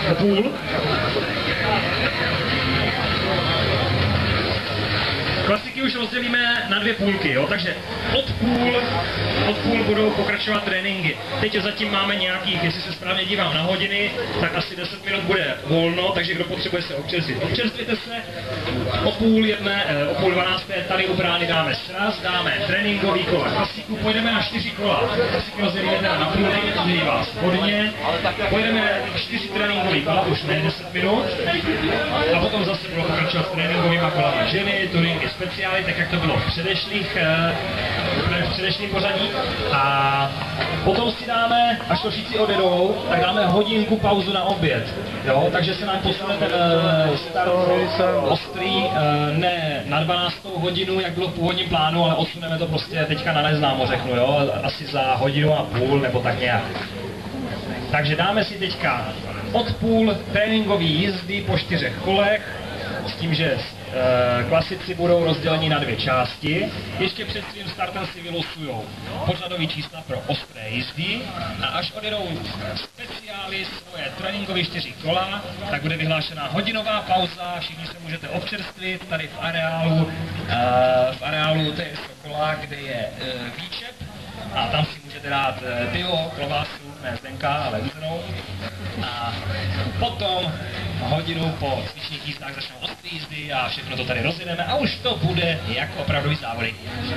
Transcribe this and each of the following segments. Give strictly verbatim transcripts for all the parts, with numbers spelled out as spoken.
půl. Klasiky už rozdělíme na dvě půlky, jo? Takže od půl, od půl budou pokračovat tréninky. Teď zatím máme nějakých, jestli se správně dívám na hodiny, tak asi deset minut bude volno, takže kdo potřebuje se občerstvit, občerstvite se. O půl jedné, o půl dvanácté tady u brány dáme sraz, dáme tréninkový kola klasiku, pojedeme na čtyři kola. Klasiky rozdělíme teda na půl, protože vás hodně. Pojedeme čtyři tréninkový kola, už ne deset minut. A potom zase budou pokračovat tréninkovýma kolama ženy, turingy, speciály, tak jak to bylo v předešlých, v předešlým pořadí. A potom si dáme, až to všichni odjedou, tak dáme hodinku pauzu na oběd. Jo? Takže se nám posune ten uh, start ostrý, uh, ne na dvanáctou hodinu, jak bylo v původním plánu, ale odsuneme to prostě teďka na neznámo, řeknu, jo? Asi za hodinu a půl, nebo tak nějak. Takže dáme si teďka od půl tréninkový jízdy po čtyřech kolech, s tím, že e, klasici budou rozděleni na dvě části. Ještě před svým startem si vylosujou pořadový čísla pro ostré jízdy a až odjedou speciály svoje tréninkové čtyři kola, tak bude vyhlášená hodinová pauza, všichni se můžete občerstvit tady v areálu, e, v areálu té kola, kde je e, výčep. A tam si můžete dát pivo, klobásu, ne Zdenka, ale Luzenou. A potom hodinu po cvičných jízdách začnou ostrý jízdy a všechno to tady rozjedeme a už to bude jako opravdový závody.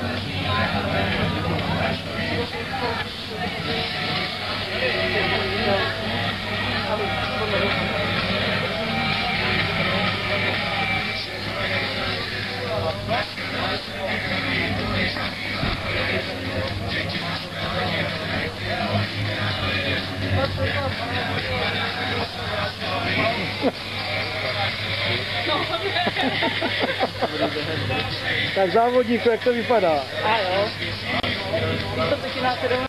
Tak závodníku, jak to vypadá? A jo. To taky nás jdeme.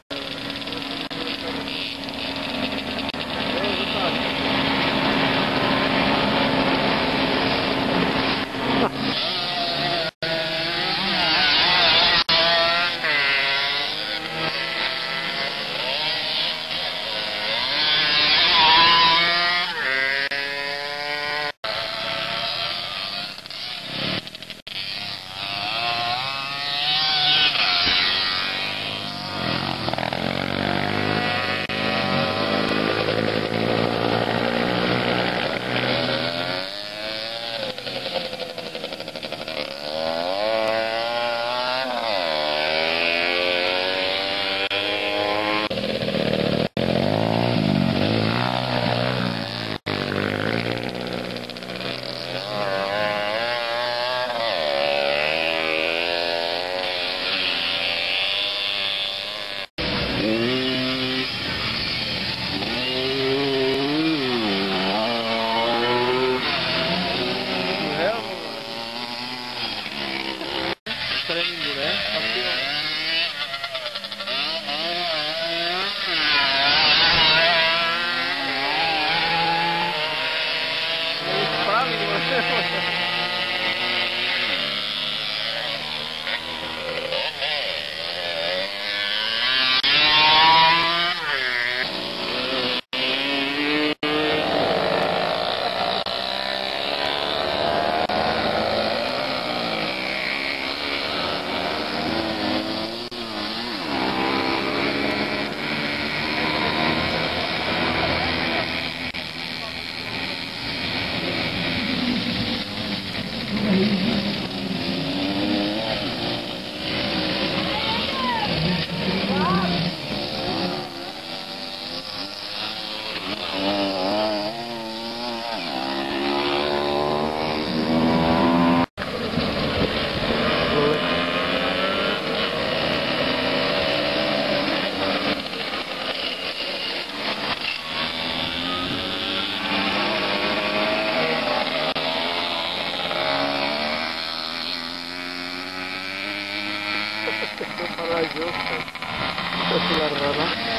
Esto para yo, pues, la rara.